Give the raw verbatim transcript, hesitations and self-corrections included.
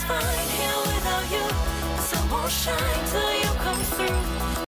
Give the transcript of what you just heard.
fine here without you. The sun won't shine till you come through.